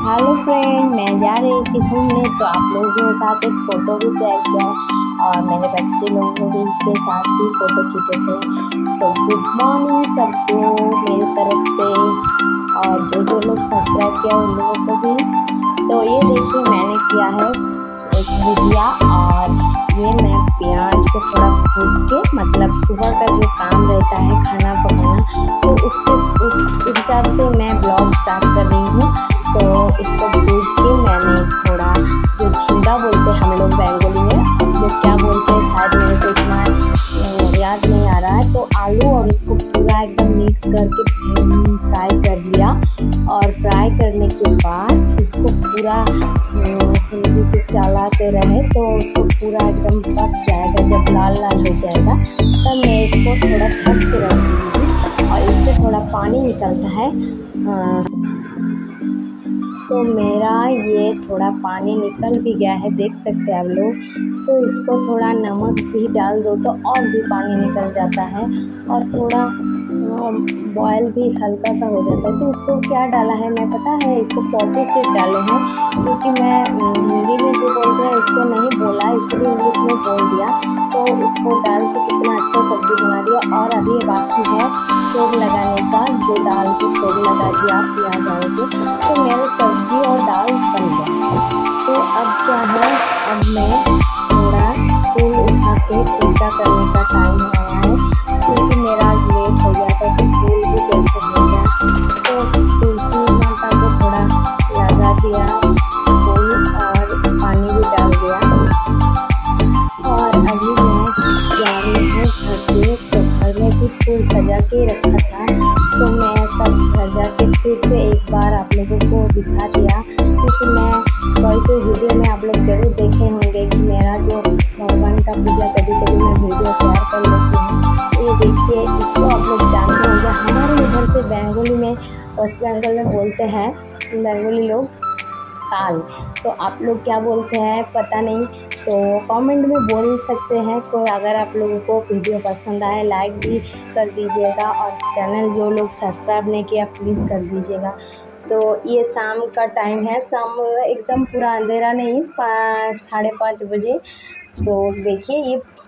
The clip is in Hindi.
हेलो फ्रेंड, मैं जा रही थी घूमने तो आप लोगों के साथ एक फ़ोटो भी शेयर किया और मेरे बच्चे लोगों भी के साथ भी फ़ोटो खींचे थे। तो गुड मॉर्निंग सबको मेरी तरफ से, और जो लोग सब्सक्राइब किया उन लोगों को भी। तो ये देखिए मैंने किया है एक भुजिया, और ये मैं प्याज को थोड़ा भूज के, मतलब सुबह का जो काम रहता है खाना पकाना, तो उस हिसाब से मैं ब्लॉग स्टार्ट कर रही हूँ। तो इसको भूज के मैंने थोड़ा, जो झींगा बोलते हैं हम लोग बेंगोली में, आप लोग क्या बोलते हैं शायद मेरे को इतना याद नहीं आ रहा है। तो आलू और उसको पूरा एकदम मिक्स करके फ्राई कर लिया, और फ्राई करने के बाद उसको पूरा हिंदी से चलाते रहे तो उसको पूरा एकदम पक जाएगा। जब लाल लाल हो जाएगा तब मैं इसको थोड़ा ढक के रख दूँगी, और इससे थोड़ा पानी निकलता है। तो मेरा ये थोड़ा पानी निकल भी गया है, देख सकते हैं आप लोग। तो इसको थोड़ा नमक भी डाल दो तो और भी पानी निकल जाता है, और थोड़ा बॉयल भी हल्का सा हो जाता है। तो इसको क्या डाला है मैं, पता है, इसको पॉपी सीड डाले हैं, क्योंकि मैं हिंदी में जो बोलते हैं उसको नहीं बोला, इसलिए इंग्लिश में बोल दिया। तो उसको डाल के कितना अच्छा सब्ज़ी बना दिया। और अभी बाकी है छोंक लगाने का, जो दाल को छोंक लगा दिया प्याज आएंगे, तो मेरे सब्जी और दाल बन गया। तो अब क्या है, अब मैं थोड़ा फूल उठा के पूजा करने का टाइम आया है, क्योंकि मेरा आज लेट हो गया था तो फूल भी कैसे हो गया। तो तुलसी माता को थोड़ा लगा दिया फूल, और पानी भी डाल दिया। और अभी मैं जा रही हूँ घर पे, तो घर में भी फूल सजा के रखा था, तो मैं सब सजा के फिर से एक बार आप लोगों को दिखा दिया। क्योंकि मैं कोई वीडियो में आप लोग जरूर देखे होंगे कि मेरा जो भगवान का पूजा कभी कभी मैं वीडियो शेयर कर लेती हूँ। ये देखिए, इसको आप लोग जानते होंगे, हमारे इधर से बेंगोली में, वेस्ट बंगाल में बोलते हैं बेंगोली लोग ताल। तो आप लोग क्या बोलते हैं पता नहीं, तो कमेंट में बोल सकते हैं। तो अगर आप लोगों को वीडियो पसंद आए लाइक भी कर दीजिएगा, और चैनल जो लोग सब्सक्राइब नहीं किया प्लीज़ कर दीजिएगा। तो ये शाम का टाइम है, शाम एकदम पूरा अंधेरा नहीं, 5, 5:30 बजे। तो देखिए ये